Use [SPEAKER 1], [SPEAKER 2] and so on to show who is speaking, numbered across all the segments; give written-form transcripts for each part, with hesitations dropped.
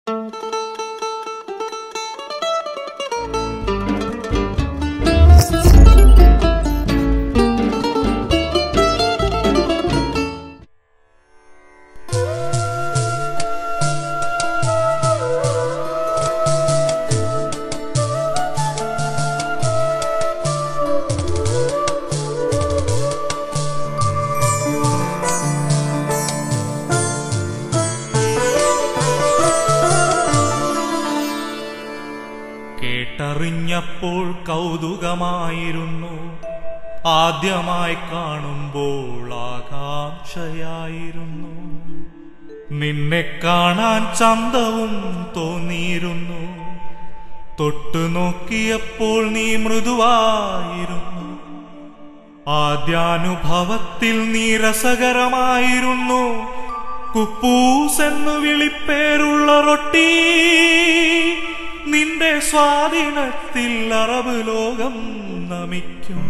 [SPEAKER 1] കേട്ടറിഞ്ഞപ്പോൾ കൗതുകമായിരുന്നു, ആദ്യമായി കാണുമ്പോൾ ആകാംക്ഷയായിരുന്നു. നിന്നെ കാണാൻ ചന്തവും തോന്നിയിരുന്നു, തൊട്ടു നോക്കിയപ്പോൾ നീ മൃദുവായിരുന്നു. ആദ്യാനുഭവത്തിൽ നീ രസകരമായിരുന്നു, കുപ്പൂസ് എന്നു വിളിപ്പേരുള്ള റൊട്ടി. നിന്റെ സ്വാധീനത്തിൽ അറബ് ലോകം നമിക്കും.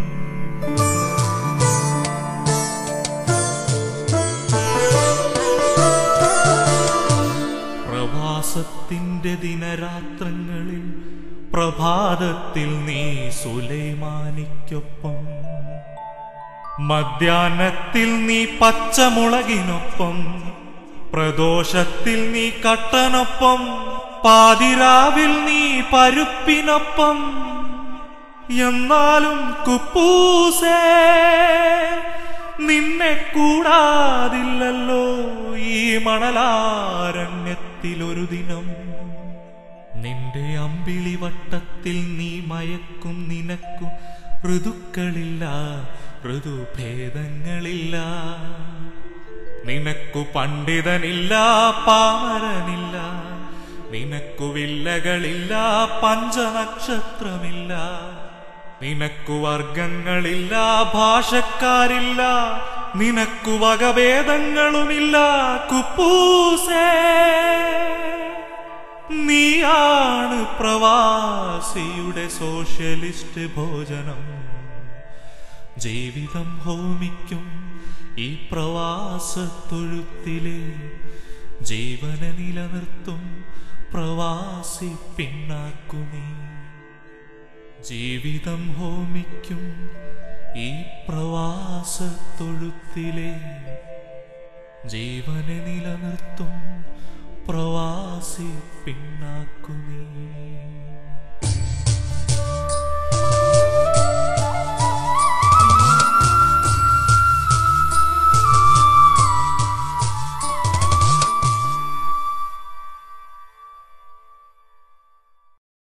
[SPEAKER 1] പ്രവാസത്തിന്റെ ദിനരാത്രങ്ങളിൽ പ്രഭാതത്തിൽ നീ സുലൈമാനിക്കൊപ്പം, മധ്യാഹ്നത്തിൽ നീ പച്ചമുളകിനൊപ്പം, പ്രദോഷത്തിൽ നീ കട്ടനൊപ്പം, പാതിരാവിൽ നീ പരുപ്പിനൊപ്പം. എന്നാലും കുപ്പൂസേ, നിന്നെ കൂടാതില്ലല്ലോ ഈ മണലാരണ്യത്തിലൊരു ദിനം. നിന്റെ അമ്പിളി വട്ടത്തിൽ നീ മയക്കും, നിനക്കു ഋതുക്കളില്ല, ഋതുഭേദങ്ങളില്ല. നിനക്കു പണ്ഡിതനില്ല, പാമരനില്ല. നിനക്കു വില്ലകളില്ല, പഞ്ചനക്ഷത്രമില്ല. നിനക്കു വർഗങ്ങളില്ല, ഭാഷക്കാരില്ല. നിനക്കു വകഭേദങ്ങളുമില്ല. കുപ്പൂസേ, നീയാണ് പ്രവാസിയുടെ സോഷ്യലിസ്റ്റ് ഭോജനം. ജീവിതം ഹോമിക്കും ഈ പ്രവാസത്തൊഴുത്തിലെ, ജീവനെ നിലനിർത്തും പ്രവാസി പിന്നാക്കുമീ. ജീവിതം ഹോമിക്കും ഈ പ്രവാസത്തൊഴുത്തിലെ, ജീവനെ നിലനിർത്തും പ്രവാസി പിന്നാക്കുമീ.